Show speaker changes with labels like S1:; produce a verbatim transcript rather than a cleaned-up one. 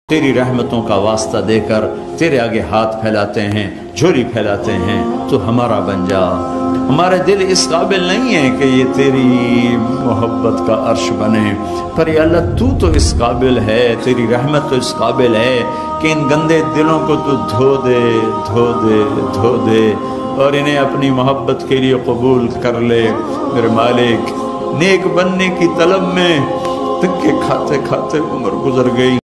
S1: तेरी रहमतों का वास्ता देकर तेरे आगे हाथ फैलाते हैं, झोली फैलाते हैं, तो हमारा बन जा। हमारे दिल इस काबिल नहीं है कि ये तेरी मोहब्बत का अर्श बने, पर या अल्लाह तू तो इस काबिल है, तेरी रहमत तो इस काबिल है कि इन गंदे दिलों को तू धो दे धो दे धो दे और इन्हें अपनी मोहब्बत के लिए कबूल कर ले। मेरे मालिक, नेक बनने की तलब में धक्के खाते खाते उम्र गुजर गई।